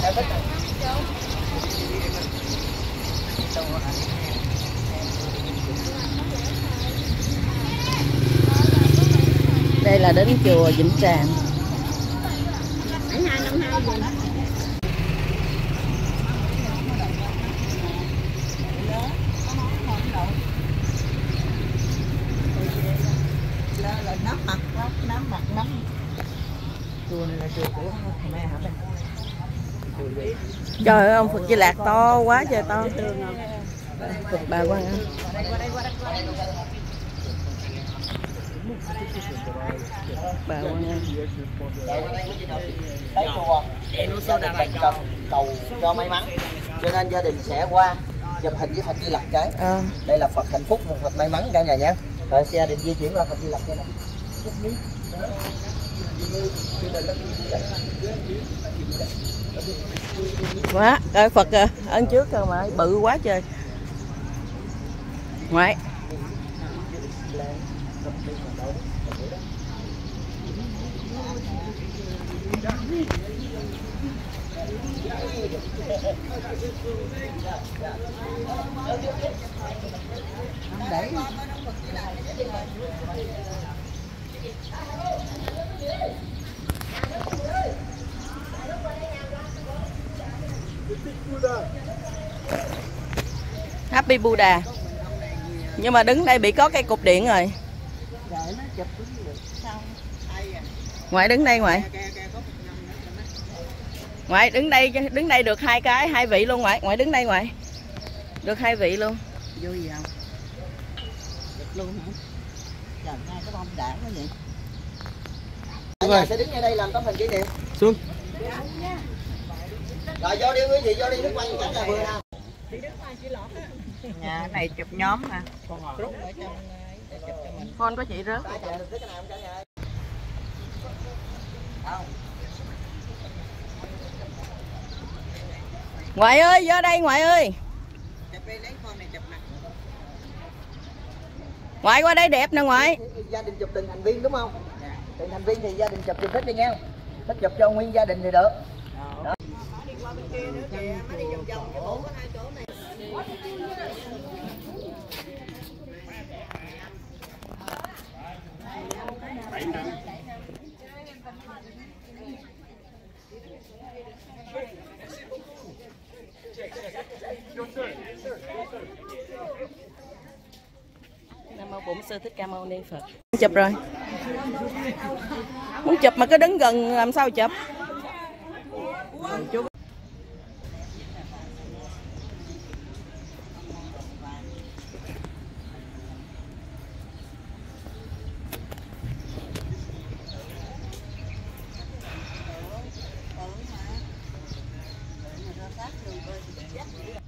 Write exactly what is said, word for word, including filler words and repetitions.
Đây là đến chùa Vĩnh Tràng. Nắm mặt nắm mặt nắm. Chùa này là chùa của mẹ hả bạn? Trời ơi, ông Phật Di Lạc to quá trời to. Phật Bà Quan Âm. Bà Quan Âm. Tới chùa gia đình mình cần cầu cho may mắn, cho nên gia đình sẽ qua chụp hình với Phật Di Lặc cái. À. Đây là Phật hạnh phúc, một Phật may mắn cả nhà nha. Rồi gia đình di chuyển qua Phật Di Lặc đây này. Quá, coi Phật kìa, ấn trước cơ mà bự quá trời. Ngoại. Để Happy Buddha. Nhưng mà đứng đây bị có cây cục điện rồi. Ngoại đứng đây ngoại. Ngoại đứng đây, đứng đây được hai cái, hai vị luôn ngoại. Ngoại đứng đây ngoại. Được hai vị luôn. vui gì không? Được luôn hả? Trời, hai cái bông đã quá vậy. Cả nhà sẽ đứng ở đây làm tấm hình kỷ niệm. Xuống. Rồi vô đi quý vị, vô đi nước quay cả nhà vừa nào. Nhà này chụp nhóm nè. Con có chị rớt. Ngoại ơi, vô đây ngoại ơi. Ngoại qua đây đẹp nè ngoại. Gia đình chụp từng thành viên đúng không? Từng thành viên thì gia đình chụp chụp thích đi nha. Thích chụp cho nguyên gia đình thì được. Đó. Nam mô Bổn Sư Thích Ca Mâu Ni Phật. Chụp rồi. Muốn chụp mà cứ đứng gần làm sao chụp. Chú Sát đường